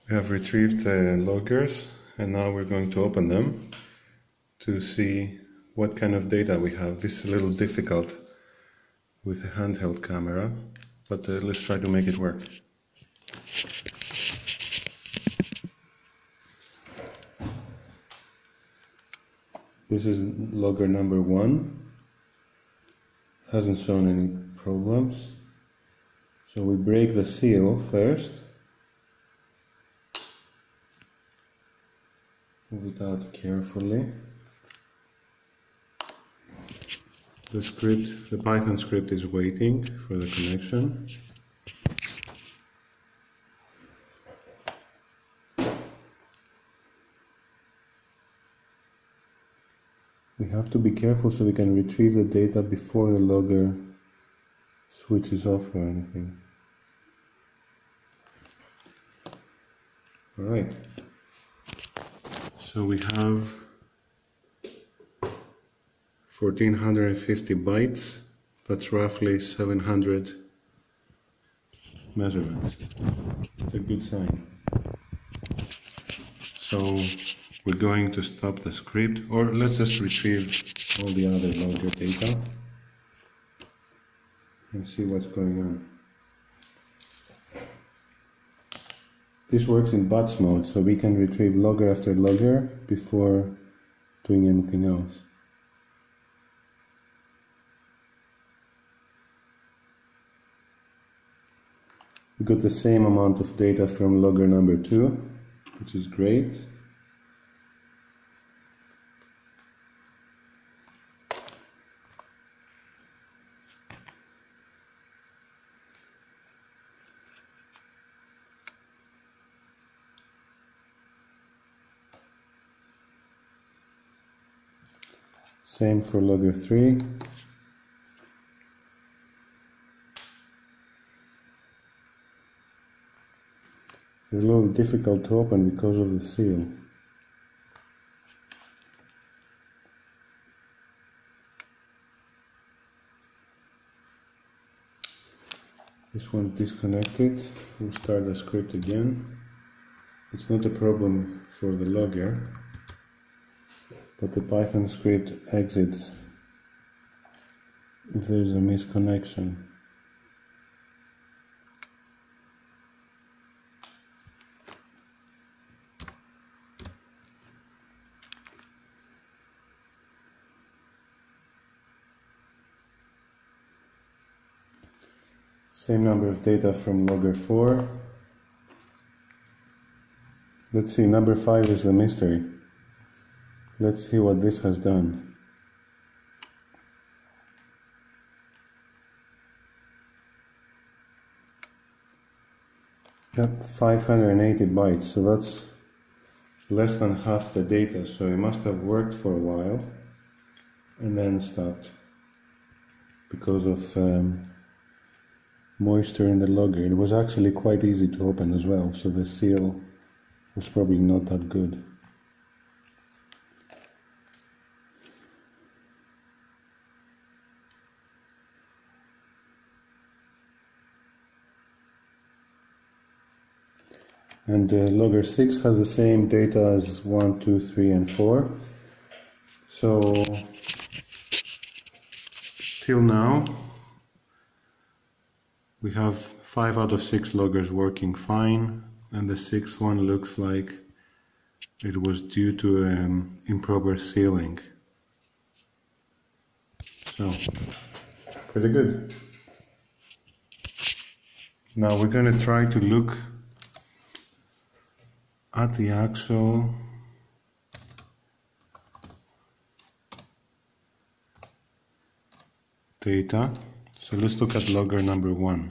We have retrieved the loggers and now we're going to open them to see what kind of data we have. This is a little difficult with a handheld camera, but let's try to make it work. This is logger number 1. Hasn't shown any problems. So we break the seal first. Move it out carefully. The Python script is waiting for the connection. We have to be careful so we can retrieve the data before the logger switches off or anything. Alright, so we have 1450 bytes, that's roughly 700 measurements. It's a good sign. So we're going to stop the script, or let's just retrieve all the other logger data and see what's going on. This works in batch mode, so we can retrieve logger after logger before doing anything else. We got the same amount of data from logger number 2, which is great. Same for logger 3. They're a little difficult to open because of the seal. This one disconnected. We'll start the script again. It's not a problem for the logger, but the Python script exits if there's a misconnection. Same number of data from logger 4. Let's see, number 5 is the mystery. Let's see what this has done. Yep, 580 bytes, so that's less than half the data, so it must have worked for a while and then stopped because of moisture in the logger. It was actually quite easy to open as well, so the seal was probably not that good. And logger 6 has the same data as 1, 2, 3, and 4. So till now we have 5 out of 6 loggers working fine, and the 6th one looks like it was due to improper sealing. So pretty good. Now we're going to try to look at the actual data. So let's look at logger number 1.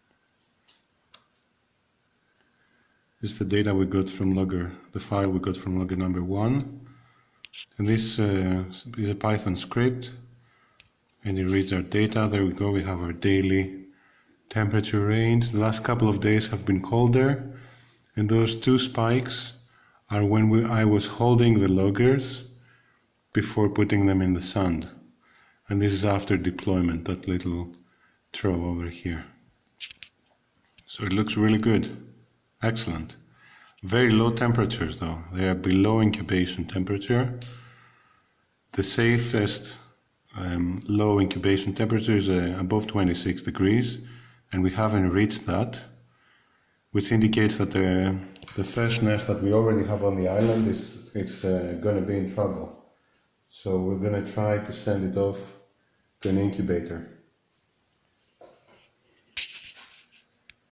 This is the data we got from logger, the file we got from logger number 1. And this is a Python script, and it reads our data. There we go, we have our daily temperature range. The last couple of days have been colder, and those 2 spikes are when I was holding the loggers before putting them in the sun. And this is after deployment, that little throw over here. So it looks really good. Excellent. Very low temperatures though, they are below incubation temperature. The safest low incubation temperature is above 26 degrees, and we haven't reached that, which indicates that the first nest that we already have on the island is going to be in trouble. So we're going to try to send it off to an incubator.